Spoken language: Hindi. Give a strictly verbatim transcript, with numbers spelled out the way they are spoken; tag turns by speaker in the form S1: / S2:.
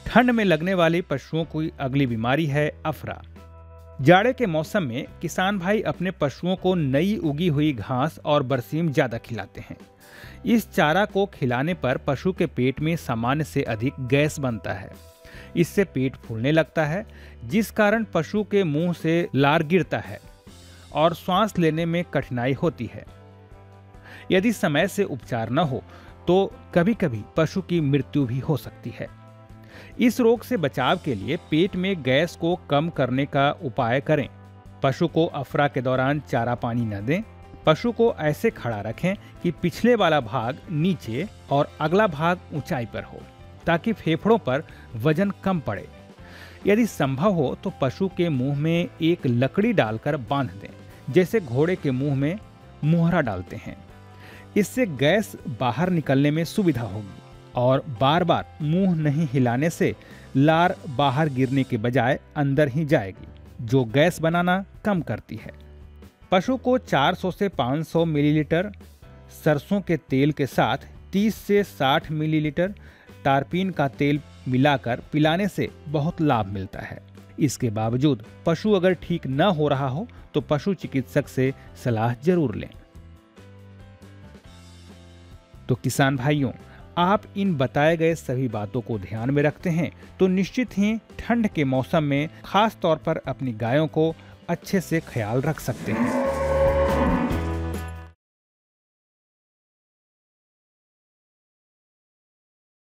S1: ठंड में लगने वाली पशुओं की अगली बीमारी है अफरा। जाड़े के मौसम में किसान भाई अपने पशुओं को नई उगी हुई घास और बरसीम ज्यादा खिलाते हैं। इस चारा को खिलाने पर पशु के पेट में सामान्य से अधिक गैस बनता है। इससे पेट फूलने लगता है, जिस कारण पशु के मुंह से लार गिरता है और सांस लेने में कठिनाई होती है। यदि समय से उपचार न हो तो कभी कभी पशु की मृत्यु भी हो सकती है। इस रोग से बचाव के लिए पेट में गैस को कम करने का उपाय करें। पशु को अफरा के दौरान चारा पानी न दें। पशु को ऐसे खड़ा रखें कि पिछले वाला भाग नीचे और अगला भाग ऊंचाई पर हो, ताकि फेफड़ों पर वजन कम पड़े। यदि संभव हो तो पशु के मुंह में एक लकड़ी डालकर बांध दें, जैसे घोड़े के मुंह में मुहरा डालते हैं। इससे गैस बाहर निकलने में सुविधा होगी और बार बार मुंह नहीं हिलाने से लार बाहर गिरने के बजाय अंदर ही जाएगी, जो गैस बनाना कम करती है। पशु को चार सौ से पाँच सौ मिलीलीटर सरसों के तेल के साथ तीस से साठ मिलीलीटर टारपीन का तेल मिलाकर पिलाने से बहुत लाभ मिलता है। इसके बावजूद पशु अगर ठीक न हो रहा हो तो पशु चिकित्सक से सलाह जरूर लें। तो किसान भाइयों, आप इन बताए गए सभी बातों को ध्यान में रखते हैं तो निश्चित ही ठंड के मौसम में खास तौर पर अपनी गायों को अच्छे से ख्याल रख सकते हैं।